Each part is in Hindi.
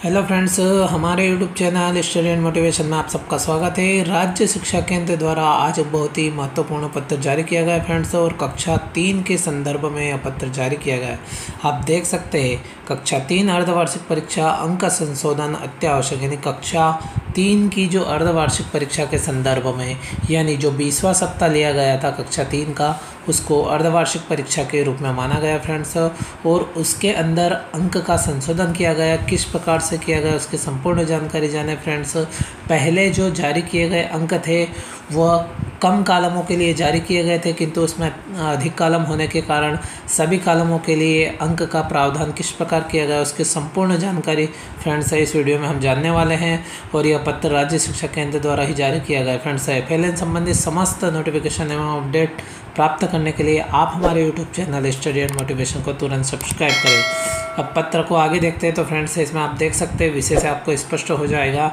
हेलो फ्रेंड्स, हमारे YouTube channel study and motivation में आप सबका स्वागत है। राज्य शिक्षा केंद्र द्वारा आज बहुत ही महत्वपूर्ण पत्र जारी किया गया है फ्रेंड्स, और कक्षा 3 के संदर्भ में यह पत्र जारी किया गया है। आप देख सकते हैं कक्षा 3 अर्धवार्षिक परीक्षा अंक संशोधन अत्यावश्यक, यानी कक्षा 3 की जो अर्धवार्षिक परीक्षा के संदर्भ में, यानी जो 20वां सप्ताह लिया गया था कक्षा 3 का, उसको अर्धवार्षिक परीक्षा के रूप में माना गया फ्रेंड्स। और उसके अंदर अंक का संशोधन किया गया, किस प्रकार से किया गया उसकी संपूर्ण जानकारी जाने फ्रेंड्स। पहले जो जारी किए गए अंक थे वह कम कालमों के लिए जारी किए गए थे, किंतु उसमें अधिक कालम होने के कारण सभी कालमों के लिए अंक का प्रावधान किस प्रकार किया गया उसकी संपूर्ण जानकारी फ्रेंड्स इस वीडियो में हम जानने वाले हैं। और यह पत्र राज्य शिक्षा केंद्र द्वारा ही जारी किया गया फ्रेंड्स। FLN संबंधित समस्त नोटिफिकेशन एवं अपडेट प्राप्त करने के लिए आप हमारे YouTube channel study and motivation को तुरंत सब्सक्राइब करें। अब पत्र को आगे देखते हैं तो फ्रेंड्स इसमें आप देख सकते हैं, विषय से आपको स्पष्ट हो जाएगा।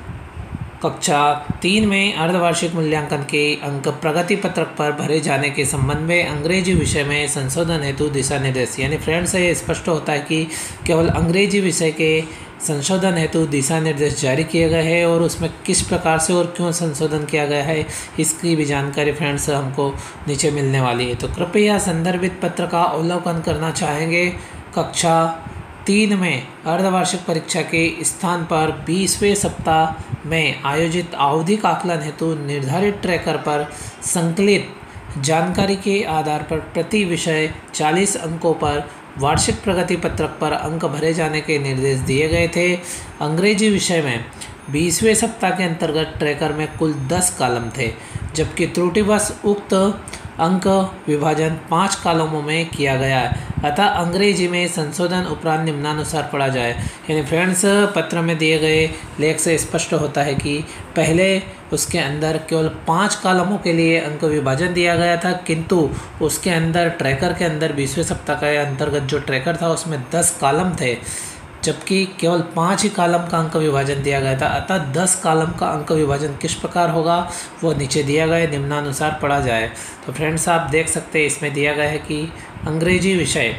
कक्षा 3 में अर्धवार्षिक मूल्यांकन के अंक प्रगति पत्रक पर भरे जाने के संबंध में अंग्रेजी विषय में संशोधन हेतु दिशा निर्देश, यानी फ्रेंड्स ये स्पष्ट होता है कि केवल अंग्रेजी विषय के संशोधन हेतु दिशा निर्देश जारी किए गए हैं, और उसमें किस प्रकार से और क्यों संशोधन किया गया है इसकी भी जानकारी फ्रेंड्स हमको नीचे मिलने वाली है। तो कृपया संदर्भित पत्र का अवलोकन करना चाहेंगे। कक्षा 3 में अर्धवार्षिक परीक्षा के स्थान पर 20वें सप्ताह में आयोजित आवधिक आकलन हेतु निर्धारित ट्रैकर पर संकलित जानकारी के आधार पर प्रति विषय 40 अंकों पर वार्षिक प्रगति पत्रक पर अंक भरे जाने के निर्देश दिए गए थे। अंग्रेजी विषय में 20वें सप्ताह के अंतर्गत ट्रैकर में कुल 10 कॉलम थे, जबकि त्रुटिवश उक्त अंक विभाजन 5 कॉलमों में किया गया है। अतः अंग्रेजी में संशोधन उपरांत निम्नानुसार पढ़ा जाए, यानी फ्रेंड्स पत्र में दिए गए लेख से स्पष्ट होता है कि पहले उसके अंदर केवल 5 कॉलमों के लिए अंक विभाजन दिया गया था, किंतु उसके अंदर ट्रैकर के अंदर 20वें सप्ताह के अंतर्गत जो ट्रैकर था उसमें 10 कॉलम थे, जबकि केवल 5 ही कॉलम का अंक विभाजन दिया गया था। अतः 10 कॉलम का अंक विभाजन किस प्रकार होगा वो नीचे दिया गया है, निम्नानुसार पढ़ा जाए। तो फ्रेंड्स आप देख सकते हैं इसमें दिया गया है कि अंग्रेजी विषय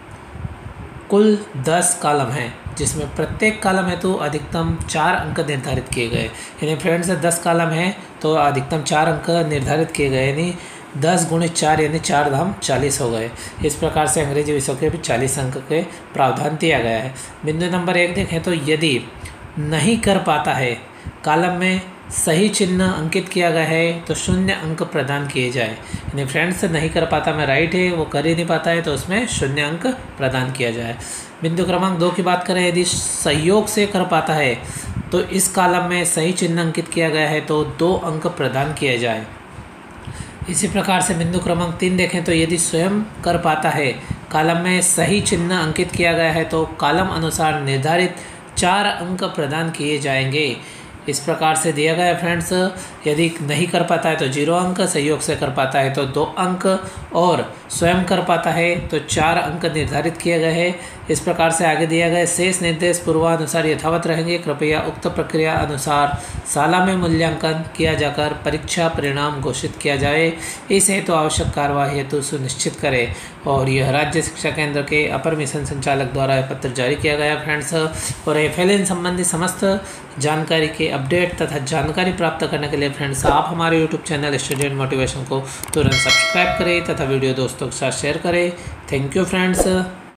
कुल 10 कॉलम हैं, जिसमें प्रत्येक कॉलम हेतु अधिकतम 4 अंक निर्धारित किए गए। यानी फ्रेंड्स 10 कॉलम हैं तो अधिकतम 4 अंक निर्धारित किए गए, यानी 10 × 4 यानी 4 धाम 40 हो गए। इस प्रकार से अंग्रेजी विषय के भी 40 अंक के प्रावधान दिया गया है। बिंदु नंबर 1 देखें तो यदि नहीं कर पाता है, कॉलम में सही चिन्ह अंकित किया गया है तो 0 अंक प्रदान किए जाए। यानी फ्रेंड्स नहीं कर पाता में राइट है, वो कर ही नहीं पाता है तो उसमें 0 अंक प्रदान किया जाए। बिंदु क्रमांक 2 की बात करें, यदि सहयोग से कर पाता है तो इस कॉलम में सही चिन्ह अंकित किया गया है तो 2 अंक प्रदान किए जाए। इसी प्रकार से बिंदु क्रमांक 3 देखें तो यदि स्वयं कर पाता है, कॉलम में सही चिन्ह अंकित किया गया है तो कॉलम अनुसार निर्धारित 4 अंक प्रदान किए जाएंगे। इस प्रकार से दिया गया है फ्रेंड्स। यदि नहीं कर पाता है तो 0 अंक, सहयोग से कर पाता है तो 2 अंक, और स्वयं कर पाता है तो 4 अंक निर्धारित किए गए हैं। इस प्रकार से आगे दिया गया शेष निर्देश पूर्वानुसार यथावत रहेंगे। कृपया उक्त प्रक्रिया अनुसार शाला में मूल्यांकन किया जाकर परीक्षा परिणाम घोषित किया जाए। इस हेतु आवश्यक कार्यवाही हेतु सुनिश्चित करें। और यह राज्य शिक्षा केंद्र के अपर मिशन संचालक द्वारा यह पत्र जारी किया गया फ्रेंड्स। और FLN संबंधी समस्त जानकारी के अपडेट तथा जानकारी प्राप्त करने के लिए फ्रेंड्स आप हमारे YouTube channel study and motivation को तुरंत सब्सक्राइब करें तथा वीडियो दोस्तों के साथ शेयर करें। Thank you friends.